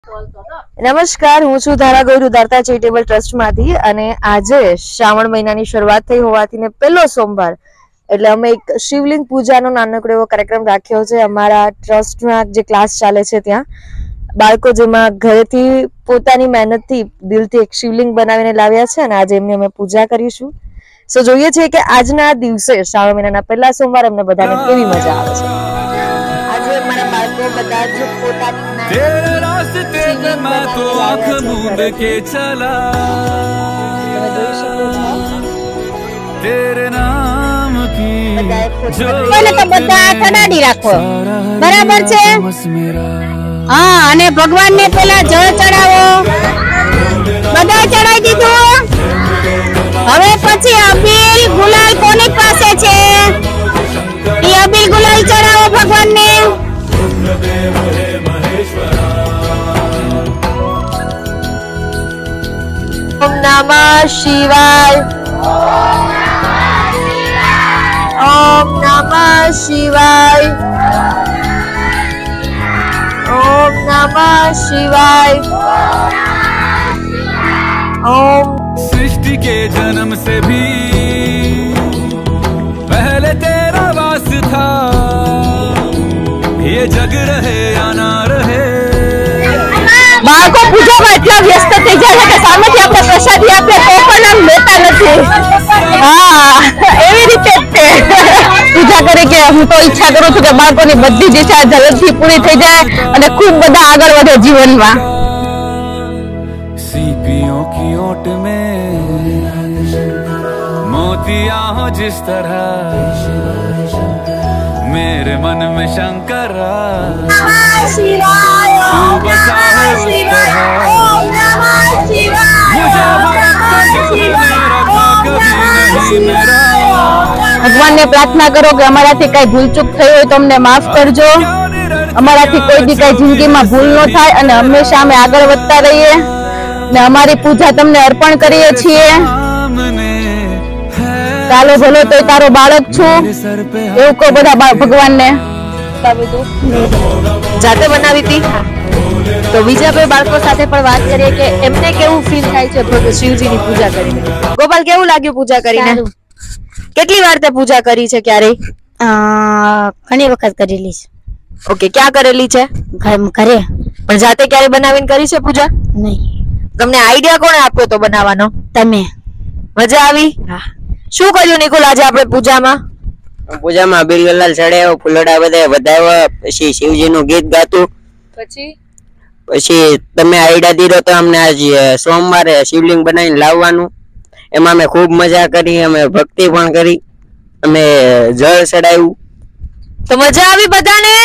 નમસ્કાર, હું છું ધારા ગૌરુ દારતા ચેરિટેબલ ટ્રસ્ટમાંથી અને આજે શ્રાવણ મહિનાની શરૂઆત થઈ હોવાથી ને પહેલો સોમવાર એટલે અમે એક શિવલિંગ પૂજાનો નાનકડો એવો કાર્યક્રમ રાખ્યો છે. અમારા ટ્રસ્ટમાં જે ક્લાસ ચાલે છે ત્યાં બાળકો જેમાં ઘરેથી પોતાની મહેનતથી દિલથી એક શિવલિંગ બનાવીને લાવ્યા છે અને આજે એમની અમે પૂજા કરીશું. સો જોઈએ છે કે આજના દિવસે શ્રાવણ મહિનાના પહેલા સોમવાર અમને બધાને કેવી મજા આવે છે. આજે મારા બાળકો બધા જ પોતાની मैं तो आँख मूंद के चला तेरे नाम की जो पहले तो બધા ઠડાડી રાખો બરાબર છે. હા અને ભગવાન ને પેલા જળ ચડાવો બધા ચડાઈ દીધું. હવે પછી અબીલ ગુલાલ કોની પાસે છે એ અબીલ ગુલાલ ચડાવો ભગવાન ને. ओम नमः शिवाय ओम नमः शिवाय ओम नमः शिवाय ओम. सृष्टि के जन्म से भी पहले तेरा वास था ये जग रहे या ना रहे. બાળકો પૂજામાં એટલા વ્યસ્ત થઈ જાય છે કે સામેથી આપણે પ્રસાદી આપીએ તો પણ આમ લેતા નથી. હા એવી રીતે જ પૂજા કરી કે હું તો ઈચ્છા કરું છું કે બાળકોની બધી જ ઈચ્છા જલ્દીથી પૂરી થઈ જાય અને ખૂબ બધા આગળ વધે જીવનમાં. सीपियों की ओट में मोतियां हो जिस तरह मेरे मन में शंकर ભગવાન ને પ્રાર્થના કરો કે અમારાથી કઈ ભૂલચૂક થઈ હોય તો અમને માફ કરજો. અમારાથી કોઈ દી કઈ જિંદગીમાં ભૂલ ન થાય અને હંમેશા અમે આગળ વધતા રહીએ ને અમારી પૂજા તમને અર્પણ કરીએ છીએ. કાલો ભલો તો તારો બાળક છું એવું કહો બધા ભગવાન ને. જાતે બનાવી હતી તો બીજા કોઈ બાળકો સાથે પણ વાત કરીએ કે એમને કેવું ફીલ થાય છે શિવજીની પૂજા કરીને. ગોપાલ, કેવું લાગ્યું પૂજા કરીને? કેટલી વાર તે પૂજા કરી છે? ક્યારે? ઘણી વખત કરેલી છે. ઓકે, ક્યાં કરેલી છે? ઘરે. પણ જાતે ક્યારે બનાવીને કરી છે પૂજા? નહીં. તમને આઈડિયા કોણે આપ્યો તો બનાવવાનો? તમે. મજા આવી? હા. શું કર્યું નિકુલ આજે આપણે પૂજામાં? પૂજામાં અબીલ ગુલાલ ચડાવ્યો, ફૂલડા બધા વધાવ્યા, પછી શિવજીનું ગીત ગાતું. પછી તમે આઈડિયા દીધો તો અમને આજે સોમવારે શિવલિંગ બનાવીને લાવવાનું. એમાં અમે ખૂબ મજા કરી, અમે ભક્તિ પણ કરી, અમે જળ ચડાવ્યું. તો મજા આવી બધાને?